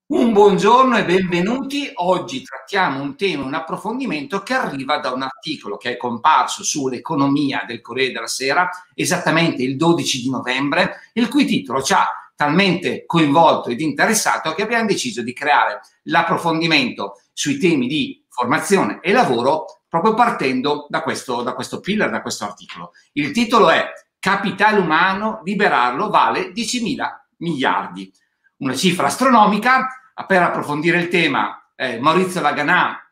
Un buongiorno e benvenuti. Oggi trattiamo un tema, un approfondimento che arriva da un articolo che è comparso sull'economia del Corriere della Sera esattamente il 12 di novembre, il cui titolo ci ha talmente coinvolto ed interessato che abbiamo deciso di creare l'approfondimento sui temi di formazione e lavoro proprio partendo da questo pillar, da questo articolo. Il titolo è Capitale umano, liberarlo vale 10.000 miliardi. Una cifra astronomica. Per approfondire il tema, Maurizio Laganà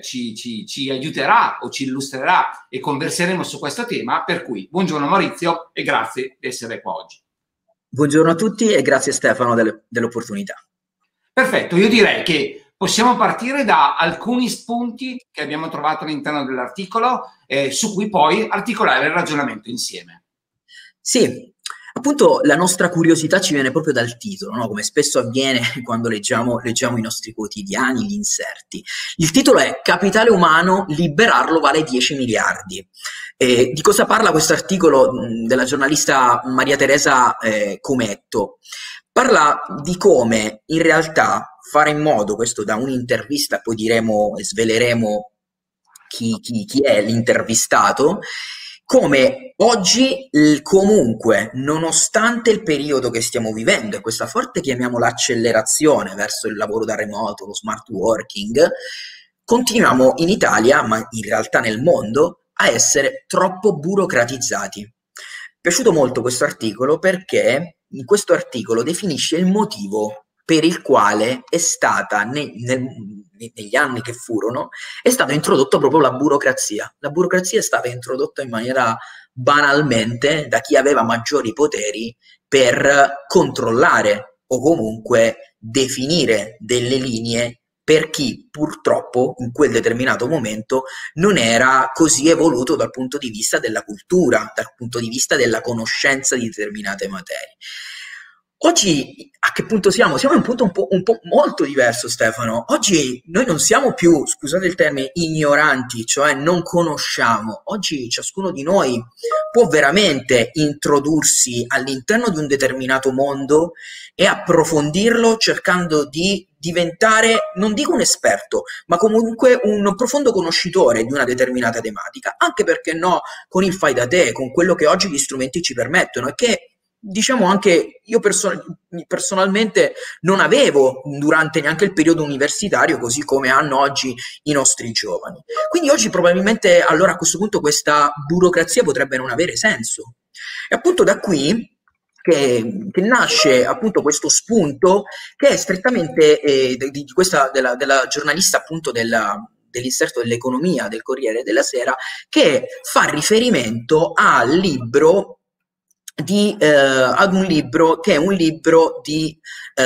ci aiuterà o ci illustrerà e converseremo su questo tema, per cui buongiorno Maurizio e grazie di essere qua oggi. Buongiorno a tutti e grazie Stefano dell'opportunità. Perfetto, io direi che possiamo partire da alcuni spunti che abbiamo trovato all'interno dell'articolo su cui poi articolare il ragionamento insieme. Sì. Appunto la nostra curiosità ci viene proprio dal titolo, no? Come spesso avviene quando leggiamo i nostri quotidiani, gli inserti. Il titolo è Capitale umano, liberarlo vale 10 miliardi. Di cosa parla questo articolo della giornalista Maria Teresa Cometto? Parla di come in realtà fare in modo, questo da un'intervista, poi diremo e sveleremo chi è l'intervistato, come oggi comunque, nonostante il periodo che stiamo vivendo e questa forte, chiamiamola, accelerazione verso il lavoro da remoto, lo smart working, continuiamo in Italia, ma in realtà nel mondo, a essere troppo burocratizzati. Mi è piaciuto molto questo articolo perché in questo articolo definisce il motivo per il quale è stata, negli anni che furono, è stata introdotta proprio la burocrazia. La burocrazia è stata introdotta in maniera banalmente da chi aveva maggiori poteri per controllare o comunque definire delle linee per chi purtroppo in quel determinato momento non era così evoluto dal punto di vista della cultura, dal punto di vista della conoscenza di determinate materie. Oggi a che punto siamo? Siamo in un punto un po' molto diverso, Stefano. Oggi noi non siamo più, scusate il termine, ignoranti, cioè non conosciamo. Oggi ciascuno di noi può veramente introdursi all'interno di un determinato mondo e approfondirlo cercando di diventare, non dico un esperto, ma comunque un profondo conoscitore di una determinata tematica, anche perché no, con il fai da te, con quello che oggi gli strumenti ci permettono e che diciamo anche io personalmente non avevo durante neanche il periodo universitario, così come hanno oggi i nostri giovani. Quindi oggi probabilmente allora a questo punto questa burocrazia potrebbe non avere senso. E appunto da qui che nasce appunto questo spunto che è strettamente di questa della giornalista appunto dell'inserto dell'economia del Corriere della Sera, che fa riferimento al libro ad un libro che è un libro di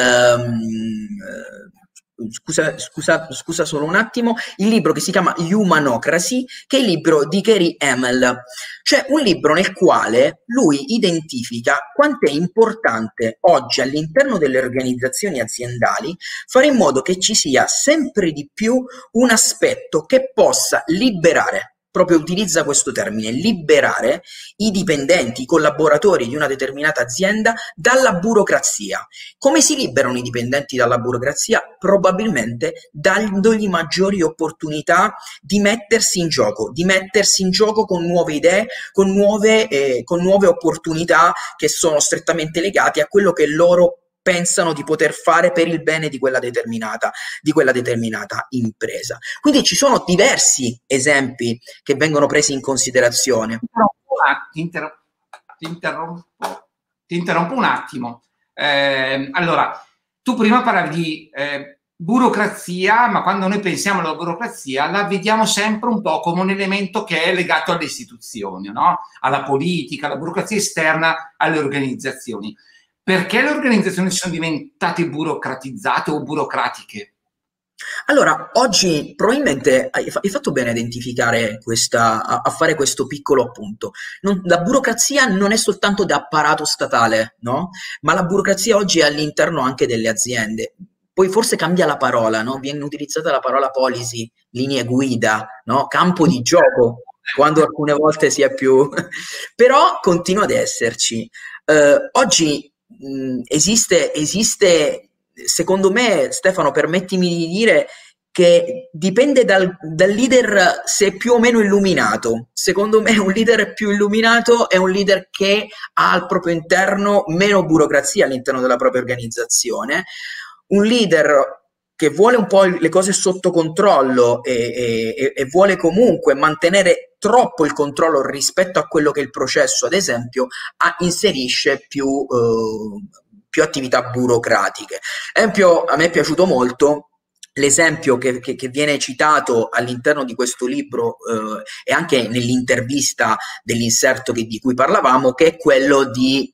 scusa solo un attimo, il libro che si chiama Humanocracy, che è il libro di Gary Hamel, cioè un libro nel quale lui identifica quanto è importante oggi all'interno delle organizzazioni aziendali fare in modo che ci sia sempre di più un aspetto che possa liberare, proprio utilizza questo termine, liberare i dipendenti, i collaboratori di una determinata azienda dalla burocrazia. Come si liberano i dipendenti dalla burocrazia? Probabilmente dandogli maggiori opportunità di mettersi in gioco con nuove idee, con nuove opportunità che sono strettamente legate a quello che loro pensano di poter fare per il bene di quella determinata impresa. Quindi ci sono diversi esempi che vengono presi in considerazione. Ti interrompo un attimo. Allora, tu prima parlavi di burocrazia, ma quando noi pensiamo alla burocrazia la vediamo sempre un po' come un elemento che è legato alle istituzioni, no? Alla politica, alla burocrazia esterna alle organizzazioni. Perché le organizzazioni sono diventate burocratizzate o burocratiche? Allora, oggi probabilmente hai fatto bene a identificare a fare questo piccolo appunto. La burocrazia non è soltanto da apparato statale, no? Ma la burocrazia oggi è all'interno anche delle aziende. Poi forse cambia la parola, no? Viene utilizzata la parola policy, linee guida, no? Campo di gioco, quando alcune volte si è più... Però continua ad esserci. Oggi esiste secondo me, Stefano, permettimi di dire che dipende dal leader se è più o meno illuminato. Secondo me un leader più illuminato è un leader che ha al proprio interno meno burocrazia all'interno della propria organizzazione. Un leader che vuole un po' le cose sotto controllo e vuole comunque mantenere troppo il controllo rispetto a quello che è il processo, ad esempio, inserisce più attività burocratiche. Ad esempio, a me è piaciuto molto l'esempio che viene citato all'interno di questo libro e anche nell'intervista dell'inserto di cui parlavamo, che è quello di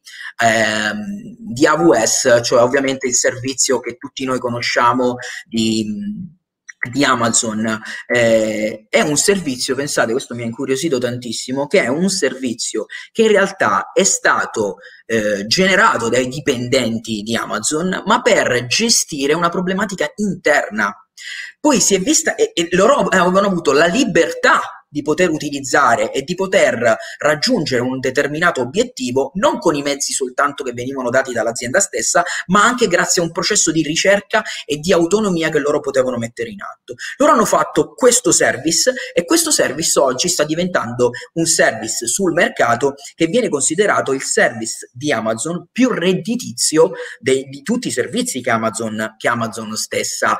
AWS, cioè ovviamente il servizio che tutti noi conosciamo di Amazon. È un servizio, pensate, questo mi ha incuriosito tantissimo, che è un servizio che in realtà è stato generato dai dipendenti di Amazon, ma per gestire una problematica interna. Poi si è vista e loro avevano avuto la libertà di poter utilizzare e di poter raggiungere un determinato obiettivo non con i mezzi soltanto che venivano dati dall'azienda stessa, ma anche grazie a un processo di ricerca e di autonomia che loro potevano mettere in atto. Loro hanno fatto questo service e questo service oggi sta diventando un service sul mercato che viene considerato il service di Amazon più redditizio di tutti i servizi che Amazon stessa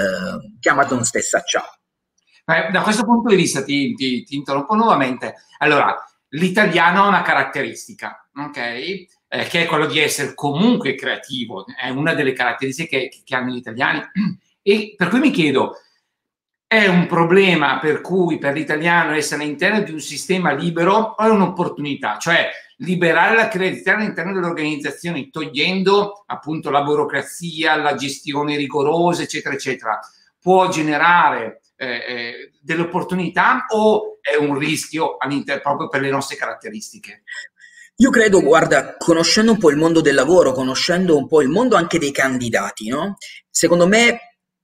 ha. Da questo punto di vista ti interrompo nuovamente. Allora, l'italiano ha una caratteristica, ok? Che è quello di essere comunque creativo, è una delle caratteristiche che hanno gli italiani. E per cui mi chiedo, è un problema per cui per l'italiano essere all'interno di un sistema libero o è un'opportunità? Cioè, liberare la creatività all'interno delle organizzazioni, togliendo appunto la burocrazia, la gestione rigorosa, eccetera, eccetera, può generare delle opportunità o è un rischio proprio per le nostre caratteristiche? Io credo, guarda, conoscendo un po' il mondo del lavoro, conoscendo un po' il mondo anche dei candidati, no? Secondo me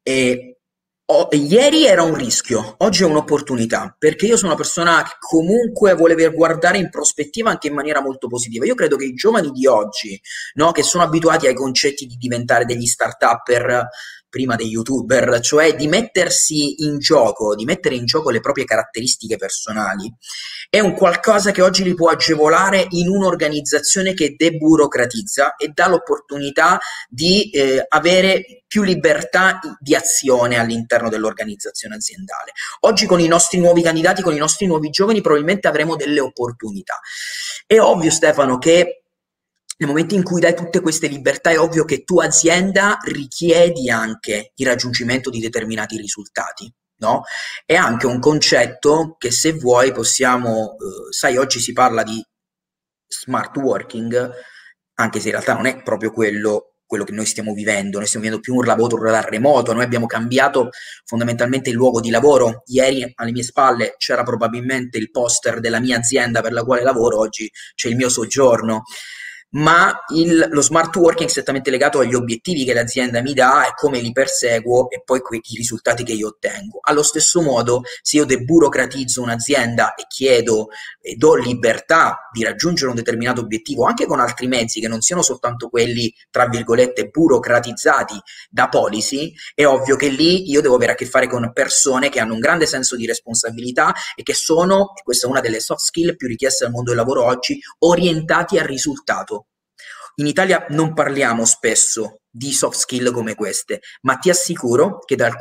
ieri era un rischio, oggi è un'opportunità, perché io sono una persona che comunque vuole guardare in prospettiva anche in maniera molto positiva. Io credo che i giovani di oggi, no, che sono abituati ai concetti di diventare degli start-upper prima dei youtuber, cioè di mettersi in gioco, di mettere in gioco le proprie caratteristiche personali, è un qualcosa che oggi li può agevolare in un'organizzazione che deburocratizza e dà l'opportunità di avere più libertà di azione all'interno dell'organizzazione aziendale. Oggi con i nostri nuovi candidati, con i nostri nuovi giovani, probabilmente avremo delle opportunità. È ovvio, Stefano, che nel momento in cui dai tutte queste libertà è ovvio che tu azienda richiedi anche il raggiungimento di determinati risultati, no? È anche un concetto che, se vuoi, possiamo, sai, oggi si parla di smart working, anche se in realtà non è proprio quello che noi stiamo vivendo più un lavoro da remoto. Noi abbiamo cambiato fondamentalmente il luogo di lavoro. Ieri alle mie spalle c'era probabilmente il poster della mia azienda per la quale lavoro, oggi c'è il mio soggiorno. Ma lo smart working è strettamente legato agli obiettivi che l'azienda mi dà e come li perseguo e poi i risultati che io ottengo. Allo stesso modo, se io deburocratizzo un'azienda e chiedo e do libertà di raggiungere un determinato obiettivo anche con altri mezzi che non siano soltanto quelli, tra virgolette, burocratizzati da policy, è ovvio che lì io devo avere a che fare con persone che hanno un grande senso di responsabilità e che sono, e questa è una delle soft skill più richieste al mondo del lavoro oggi, orientati al risultato. In Italia non parliamo spesso di soft skill come queste, ma ti assicuro che da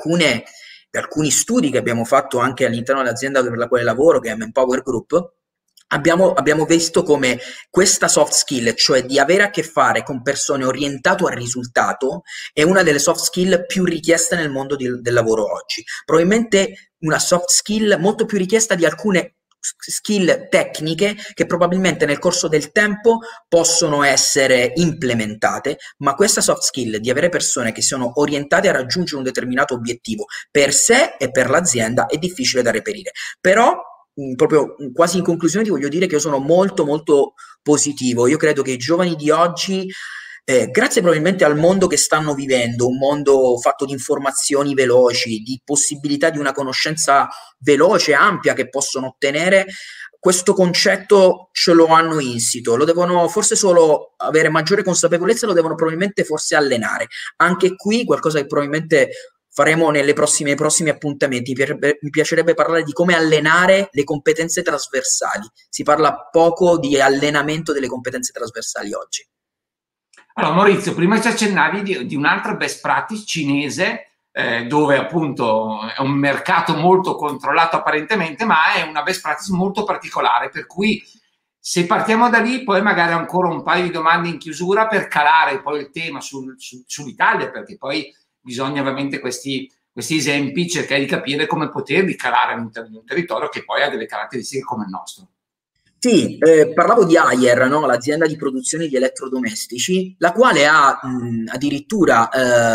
alcuni studi che abbiamo fatto anche all'interno dell'azienda per la quale lavoro, che è Manpower Group, abbiamo visto come questa soft skill, cioè di avere a che fare con persone orientate al risultato, è una delle soft skill più richieste nel mondo del lavoro oggi. Probabilmente una soft skill molto più richiesta di alcune skill tecniche che probabilmente nel corso del tempo possono essere implementate, ma questa soft skill di avere persone che siano orientate a raggiungere un determinato obiettivo per sé e per l'azienda è difficile da reperire. Però proprio quasi in conclusione ti voglio dire che io sono molto molto positivo. Io credo che i giovani di oggi, grazie probabilmente al mondo che stanno vivendo, un mondo fatto di informazioni veloci, di possibilità di una conoscenza veloce, ampia che possono ottenere, questo concetto ce lo hanno insito, lo devono forse solo avere maggiore consapevolezza, lo devono probabilmente forse allenare. Anche qui qualcosa che probabilmente faremo nei prossimi appuntamenti. Mi piacerebbe parlare di come allenare le competenze trasversali. Si parla poco di allenamento delle competenze trasversali oggi. Allora Maurizio, prima ci accennavi di un'altra best practice cinese, dove appunto è un mercato molto controllato apparentemente, ma è una best practice molto particolare, per cui se partiamo da lì poi magari ancora un paio di domande in chiusura per calare poi il tema sull'Italia, perché poi bisogna ovviamente questi esempi cercare di capire come poterli calare all'interno di un territorio che poi ha delle caratteristiche come il nostro. Sì, parlavo di Haier, no? L'azienda di produzione di elettrodomestici, la quale ha addirittura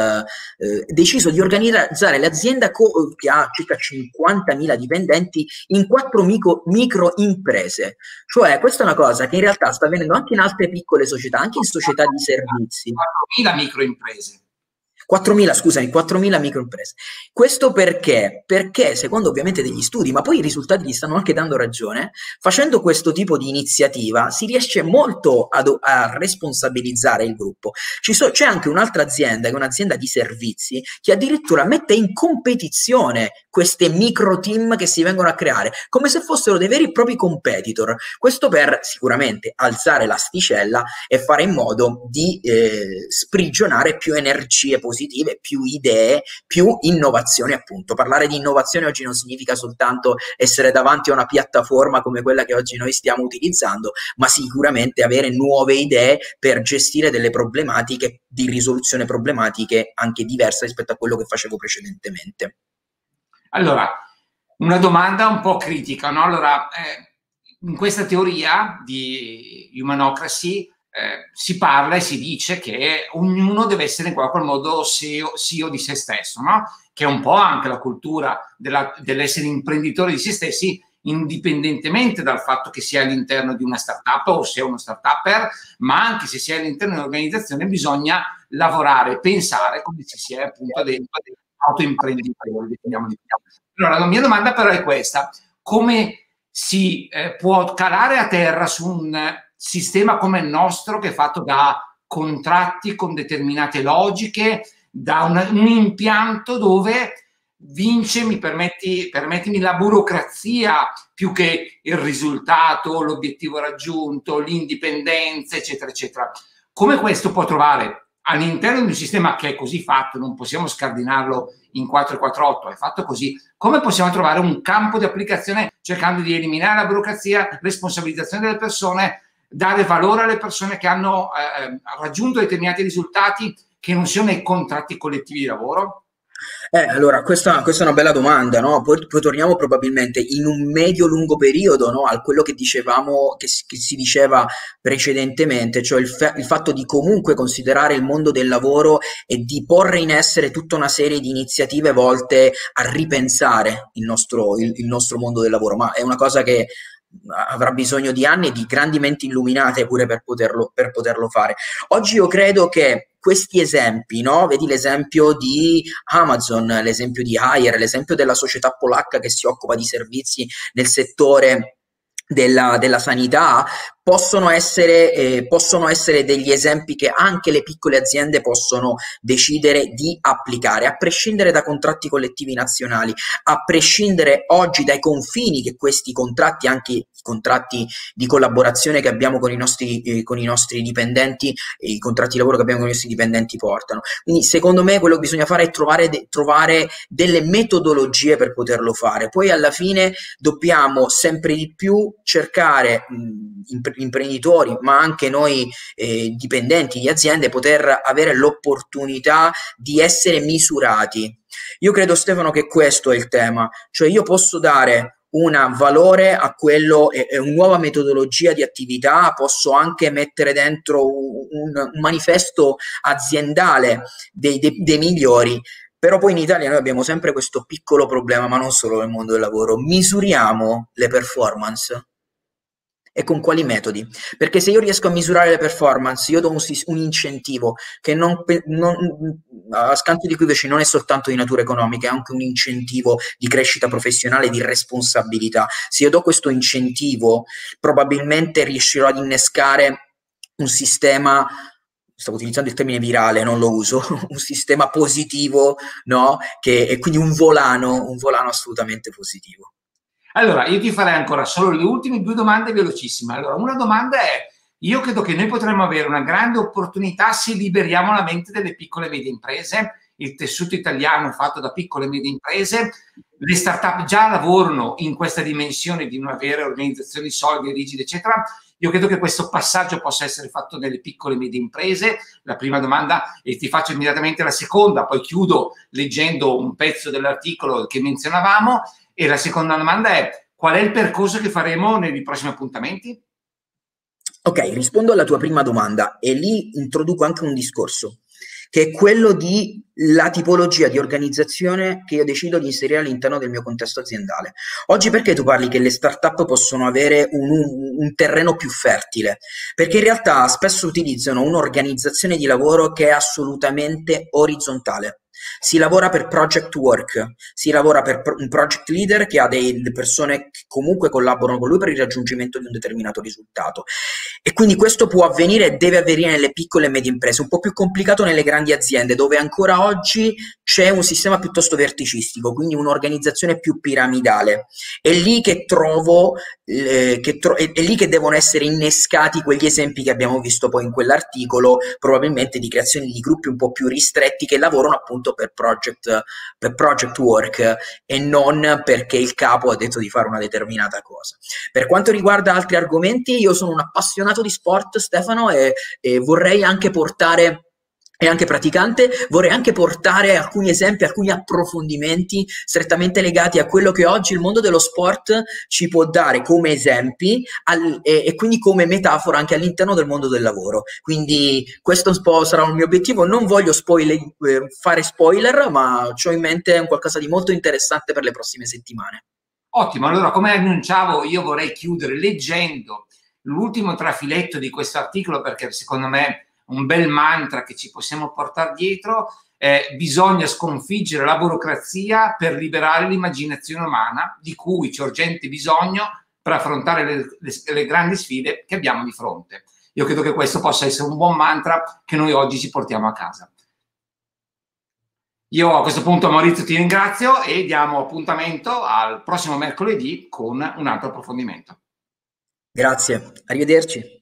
deciso di organizzare l'azienda che ha circa 50.000 dipendenti in 4 micro imprese. Cioè, questa è una cosa che in realtà sta avvenendo anche in altre piccole società, anche in società di servizi. 4.000 microimprese. 4.000 microimprese. Questo perché? Perché secondo ovviamente degli studi, ma poi i risultati gli stanno anche dando ragione, facendo questo tipo di iniziativa si riesce molto a responsabilizzare il gruppo. C'è anche un'altra azienda, che è un'azienda di servizi, che addirittura mette in competizione queste micro team che si vengono a creare, come se fossero dei veri e propri competitor. Questo per sicuramente alzare l'asticella e fare in modo di sprigionare più energie positive, più idee, più innovazione appunto. Parlare di innovazione oggi non significa soltanto essere davanti a una piattaforma come quella che oggi noi stiamo utilizzando, ma sicuramente avere nuove idee per gestire delle problematiche, di risoluzione problematiche anche diverse rispetto a quello che facevo precedentemente. Allora, una domanda un po' critica, no? Allora, in questa teoria di Humanocracy si parla e si dice che ognuno deve essere in qualche modo CEO di se stesso, no? Che è un po' anche la cultura dell'essere imprenditore di se stessi, indipendentemente dal fatto che sia all'interno di una startup o sia uno startupper, ma anche se si è all'interno di un'organizzazione bisogna lavorare, pensare come se si è appunto dentro autoimprenditori, definiamoli. Allora, la mia domanda però è questa: come si può calare a terra su un sistema come il nostro, che è fatto da contratti con determinate logiche, da un impianto dove vince, permettimi, la burocrazia più che il risultato, l'obiettivo raggiunto, l'indipendenza, eccetera, eccetera. Come questo può trovare all'interno di un sistema che è così fatto, non possiamo scardinarlo in 448, è fatto così, come possiamo trovare un campo di applicazione cercando di eliminare la burocrazia, responsabilizzazione delle persone, dare valore alle persone che hanno raggiunto determinati risultati che non siano i contratti collettivi di lavoro? Allora, questa è una bella domanda, no? Poi torniamo probabilmente in un medio-lungo periodo, no? A quello che dicevamo, che si diceva precedentemente, cioè il fatto di comunque considerare il mondo del lavoro e di porre in essere tutta una serie di iniziative volte a ripensare il nostro mondo del lavoro, ma è una cosa che avrà bisogno di anni e di grandi menti illuminate pure per poterlo fare. Oggi io credo che questi esempi, no? Vedi l'esempio di Amazon, l'esempio di Haier, l'esempio della società polacca che si occupa di servizi nel settore della sanità, possono essere degli esempi che anche le piccole aziende possono decidere di applicare, a prescindere da contratti collettivi nazionali, a prescindere oggi dai confini che questi contratti, anche i contratti di collaborazione che abbiamo con i nostri dipendenti, e i contratti di lavoro che abbiamo con i nostri dipendenti portano. Quindi secondo me quello che bisogna fare è trovare delle metodologie per poterlo fare. Poi alla fine dobbiamo sempre di più cercare imprenditori, ma anche noi dipendenti di aziende, poter avere l'opportunità di essere misurati. Io credo, Stefano, che questo è il tema, cioè io posso dare un valore a quello e una nuova metodologia di attività, posso anche mettere dentro un manifesto aziendale dei migliori. Però poi in Italia noi abbiamo sempre questo piccolo problema, ma non solo nel mondo del lavoro: misuriamo le performance. E con quali metodi? Perché se io riesco a misurare le performance, io do un incentivo che a scanso di cui invece non è soltanto di natura economica, è anche un incentivo di crescita professionale, di responsabilità. Se io do questo incentivo, probabilmente riuscirò ad innescare un sistema, stavo utilizzando il termine virale, non lo uso, un sistema positivo, no? E quindi un volano assolutamente positivo. Allora, io ti farei ancora solo le ultime due domande velocissime. Allora, una domanda è, io credo che noi potremmo avere una grande opportunità se liberiamo la mente delle piccole e medie imprese, il tessuto italiano è fatto da piccole e medie imprese, le start-up già lavorano in questa dimensione di non avere organizzazioni solide, rigide, eccetera. Io credo che questo passaggio possa essere fatto nelle piccole e medie imprese. La prima domanda, e ti faccio immediatamente la seconda, poi chiudo leggendo un pezzo dell'articolo che menzionavamo. E la seconda domanda è: qual è il percorso che faremo nei prossimi appuntamenti? Ok, rispondo alla tua prima domanda e lì introduco anche un discorso, che è quello di la tipologia di organizzazione che io decido di inserire all'interno del mio contesto aziendale. Oggi perché tu parli che le start-up possono avere un terreno più fertile? Perché in realtà spesso utilizzano un'organizzazione di lavoro che è assolutamente orizzontale. Si lavora per project work, si lavora per un project leader che ha delle persone che comunque collaborano con lui per il raggiungimento di un determinato risultato. E quindi questo può avvenire e deve avvenire nelle piccole e medie imprese, un po' più complicato nelle grandi aziende, dove ancora oggi c'è un sistema piuttosto verticistico, quindi un'organizzazione più piramidale. È lì che trovo, è lì che devono essere innescati quegli esempi che abbiamo visto poi in quell'articolo, probabilmente di creazione di gruppi un po' più ristretti che lavorano appunto per project work e non perché il capo ha detto di fare una determinata cosa. Per quanto riguarda altri argomenti, io sono un appassionato di sport, Stefano, e vorrei anche portare e anche praticante, vorrei anche portare alcuni esempi, alcuni approfondimenti strettamente legati a quello che oggi il mondo dello sport ci può dare come esempi e quindi come metafora anche all'interno del mondo del lavoro. Quindi questo un po' sarà un mio obiettivo, non voglio fare spoiler, ma ho in mente un qualcosa di molto interessante per le prossime settimane. Ottimo, allora come annunciavo io vorrei chiudere leggendo l'ultimo trafiletto di questo articolo, perché secondo me un bel mantra che ci possiamo portare dietro è: bisogna sconfiggere la burocrazia per liberare l'immaginazione umana, di cui c'è urgente bisogno per affrontare le grandi sfide che abbiamo di fronte. Io credo che questo possa essere un buon mantra che noi oggi ci portiamo a casa. Io a questo punto, Maurizio, ti ringrazio e diamo appuntamento al prossimo mercoledì con un altro approfondimento. Grazie, arrivederci.